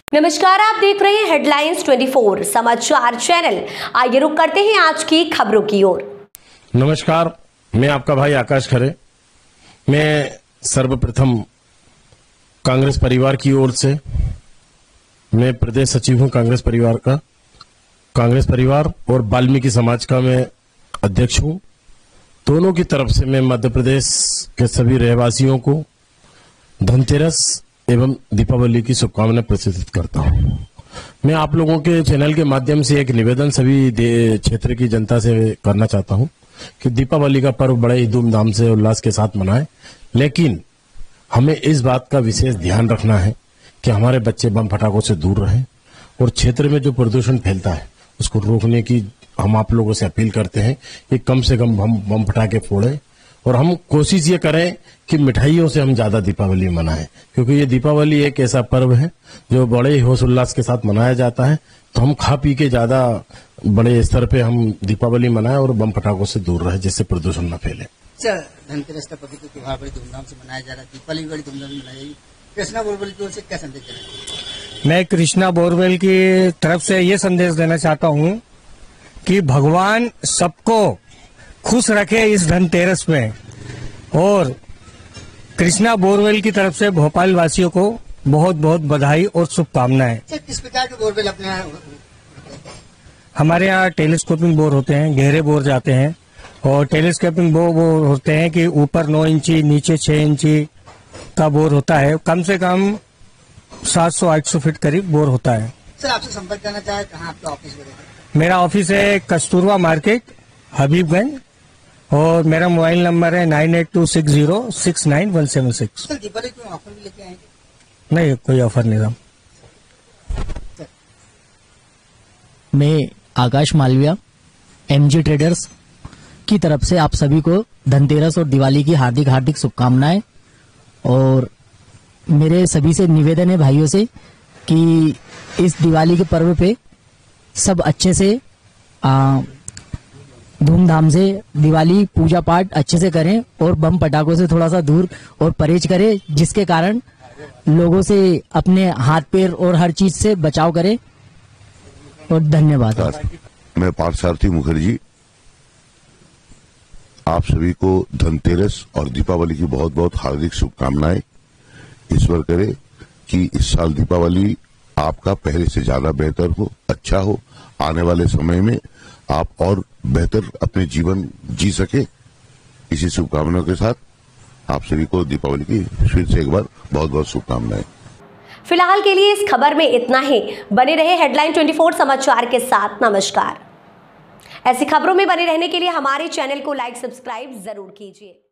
नमस्कार, आप देख रहे हैं हेडलाइंस 24 समाचार चैनल। आइए रुक करते हैं आज की खबरों की ओर। नमस्कार, मैं आपका भाई आकाश खरे। मैं सर्वप्रथम कांग्रेस परिवार की ओर से मैं प्रदेश सचिव हूं कांग्रेस परिवार का। कांग्रेस परिवार और वाल्मीकि समाज का मैं अध्यक्ष हूं। दोनों की तरफ से मैं मध्य प्रदेश के सभी रहवासियों को धनतेरस एवं दीपावली की शुभकामनाएं प्रस्तुत करता हूं। मैं आप लोगों के चैनल के माध्यम से एक निवेदन सभी क्षेत्र की जनता से करना चाहता हूं कि दीपावली का पर्व बड़े ही धूमधाम से उल्लास के साथ मनाएं, लेकिन हमें इस बात का विशेष ध्यान रखना है कि हमारे बच्चे बम फटाकों से दूर रहें और क्षेत्र में जो प्रदूषण फैलता है उसको रोकने की हम आप लोगों से अपील करते हैं कि कम से कम बम फटाके फोड़ें और हम कोशिश ये करें कि मिठाइयों से हम ज्यादा दीपावली मनाएं, क्योंकि ये दीपावली एक ऐसा पर्व है जो बड़े ही होश उल्लास के साथ मनाया जाता है। तो हम खा पी के ज्यादा बड़े स्तर पे हम दीपावली मनाएं और बम फटाकों से दूर रहे, जिससे प्रदूषण न फैले। धनतेरस का पवित्र त्योहार बड़ी धूमधाम से मनाया जा रहा है, दीपावली बड़ी धूमधाम से मनाई जाएगी। कृष्णा बोरवेल की ओर से क्या संदेश देना चाहिए? मैं कृष्णा बोरवेल की तरफ से ये संदेश देना चाहता हूँ कि भगवान सबको खुश रखे इस धनतेरस में, और कृष्णा बोरवेल की तरफ से भोपाल वासियों को बहुत बहुत बधाई और शुभकामनाएं। किस प्रकार के बोरवेल अपने यहाँ? हमारे यहाँ टेलीस्कोपिंग बोर होते हैं, गहरे बोर जाते हैं, और टेलीस्कोपिंग बोर होते हैं कि ऊपर 9 इंची नीचे 6 इंची का बोर होता है। कम से कम 700-800 फीट करीब बोर होता है। सर, आपसे संपर्क करना चाहे कहाँ आपका ऑफिस है? मेरा ऑफिस है कस्तूरबा मार्केट, हबीबगंज, और मेरा मोबाइल नंबर है 9826069176। सर, दीपावली क्यों ऑफर भी लेके आएंगे? नहीं, कोई ऑफर नहीं था। मैं आकाश मालविया एमजी ट्रेडर्स की तरफ से आप सभी को धनतेरस और दिवाली की हार्दिक हार्दिक शुभकामनाएं। और मेरे सभी से निवेदन है भाइयों से कि इस दिवाली के पर्व पे सब अच्छे से धूमधाम से दिवाली पूजा पाठ अच्छे से करें और बम पटाखों से थोड़ा सा दूर और परहेज करें, जिसके कारण लोगों से अपने हाथ पैर और हर चीज से बचाव करें। और धन्यवाद। मैं पार्थसारथी मुखर्जी आप सभी को धनतेरस और दीपावली की बहुत बहुत हार्दिक शुभकामनाएं। ईश्वर करे कि इस साल दीपावली आपका पहले से ज्यादा बेहतर हो, अच्छा हो, आने वाले समय में आप और बेहतर अपने जीवन जी सके। इसी शुभकामनाओं के साथ आप सभी को दीपावली की फिर से एक बार बहुत बहुत शुभकामनाएं। फिलहाल के लिए इस खबर में इतना ही। बने रहे हेडलाइन 24 समाचार के साथ। नमस्कार। ऐसी खबरों में बने रहने के लिए हमारे चैनल को लाइक सब्सक्राइब जरूर कीजिए।